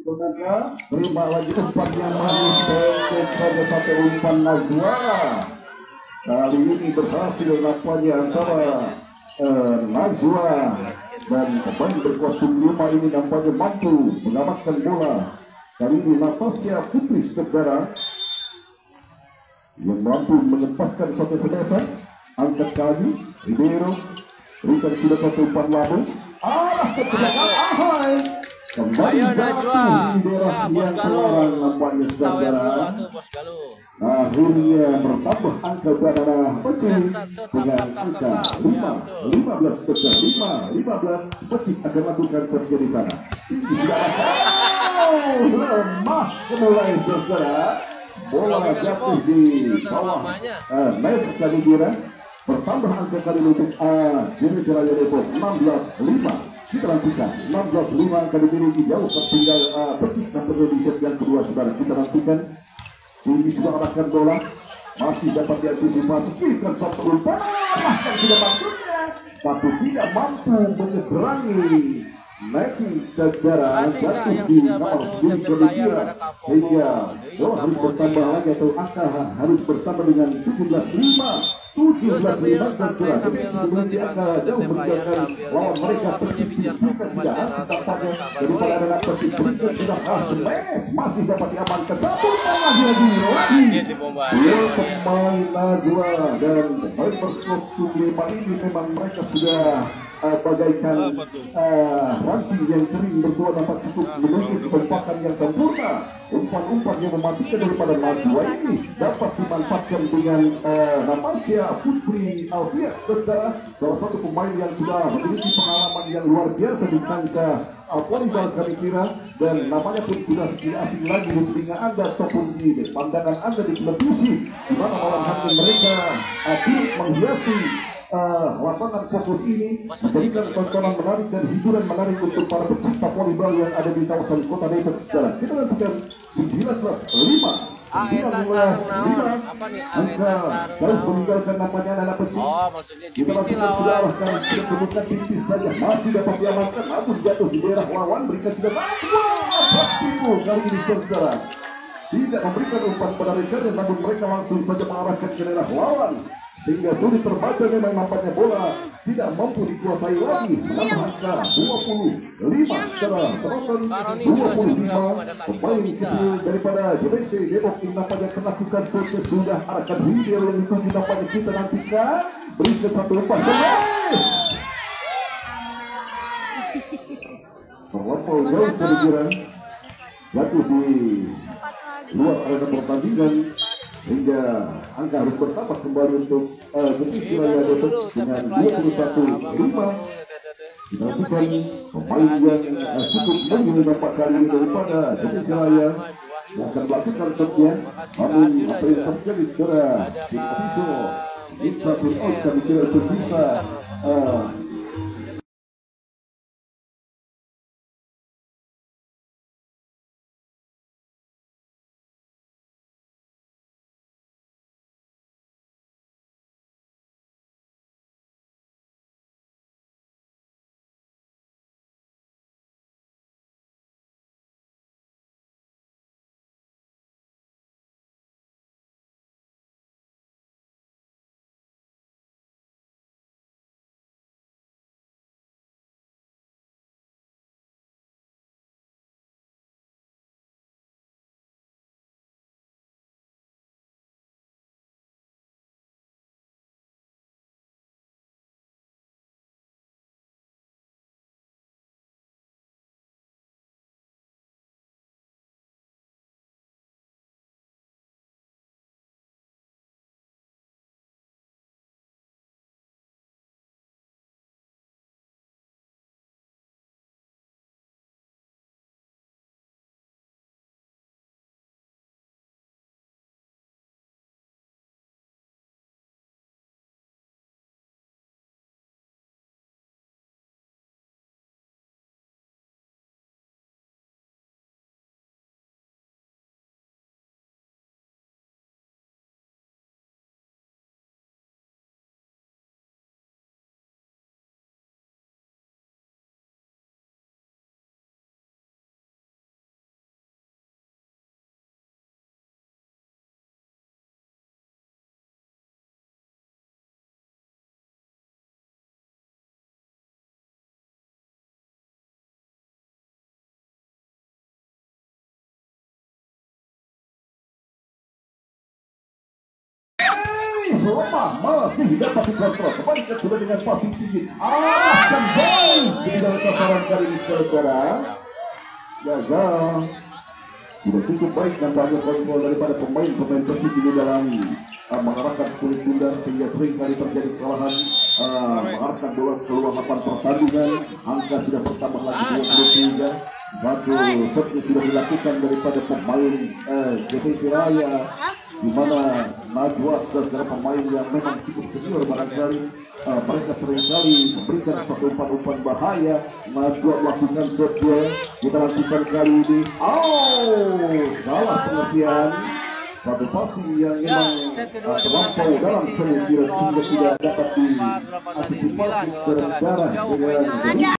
Penaka terima lagi umpan yang manis, pendek saja satu umpan Najwa. Kali ini berhasil nampaknya antara Najwa dan pemain berkostum 5 ini nampaknya mampu mengamankan bola. Kali ini Natasha Putri Saudara yang mampu menyempatkan satu sebesan. Angkat kali Ribeiro berikan sudah satu umpan lambung arah ke belakang. Ahai kembali jatuh di daerah yang keluaran nampaknya Saudara. Akhirnya bertambah angka Banana Pecih dengan angka 15 pecah 15 Pecih akan lakukan servis di sana. Ini sudah lemah mulai Saudara. Bola jatuh di bawah net kali kira. Bertambah angka kali untuk Jenis Raya Depok 16-5. Kita nantikan 16-5 akan dimiliki jauh tertinggal Pecih nampaknya di set yang kedua Saudara. Kita nantikan. Ini sudah arahkan bola masih dapat diantisipasi kirikan satu umpan bahkan sudah maksudnya tapi tidak mampu menyeberangi Nike Saudara jatuh di nomor 9 kira sehingga bola harus bertambah lagi atau angka harus bertambah dengan 17-5 Saudara. Tapi sebelum di angka jauh meninggalkan lawan mereka Persib bukan sudah tampaknya daripada anak Persib bukan sudah masih dapat diamankan satu lagi pemain Najwa dan pemain berkostum 5 ini memang mereka sudah bagaikan ranting yang kering berdua dapat cukup memiliki kekompakan yang sempurna. Umpan-umpan yang mematikan daripada Najwa ini dapat dimanfaatkan dengan Natasha Putri Alfiat Saudara, salah satu pemain yang sudah memiliki pengalaman yang luar biasa di kancah volleyball kami kira, dan namanya pun sudah tidak asing lagi di telinga Anda ataupun di pandangan Anda di televisi, di mana malam hari mereka turut menghiasi lapangan fokus ini memberikan tontonan menarik dan hiburan menarik untuk para pecinta volleyball yang ada di kawasan kota Depok Saudara. Kita nantikan 19-5 angka harus meninggalkan namanya anak Pecih. Kita sudah arahkan, kita sebutkan tipis saja masih dapat diamankan namun jatuh di daerah lawan. Berikan sudah Timu kali ini Saudara tidak memberikan umpan pada mereka dan namun mereka langsung saja mengarahkan ke daerah lawan sehingga sulit terbaca. Memang nampaknya bola tidak mampu dikuasai lagi. Angka 25 secara penonton 25 pemain kecil daripada JBC Depok ini nampaknya melakukan sudah arahkan video yang dituju nampaknya kita nantikan. Berikan satu umpan terlampau jauh kepikiran jatuh di luar arena pertandingan sehingga angka harus bertambah kembali untuk Jenis Raya Depok dengan 21-5. Dinantikan pemain yang cukup menang dapat kali ini daripada Jenis Raya yang akan melakukan sekian. Namun apa yang terjadi secara official kita pun kami tidak bisa lemah masih dapat dikontrol. Kembalikan sudah dengan passing tinggi. Kembali jadi dalam sasaran kali ini saudara. Gagal. Tidak cukup baik nampaknya kontrol daripada pemain Persib di dalam mengarahkan kulit bundar sehingga sering kali terjadi kesalahan mengarahkan bola keluar lapangan pertandingan. Angka sudah bertambah lagi 23. Satu set sudah dilakukan daripada pemain JPC Raya, di mana Najwa sebagai pemain yang memang cukup senior barangkali mereka seringkali memberikan satu umpan-umpan bahaya. Najwa melakukan set dua, kita lakukan kali ini. Salah pengertian. Satu passing yang memang terlampau dalam pengujian sehingga tidak dapat diantisipasi secara dengan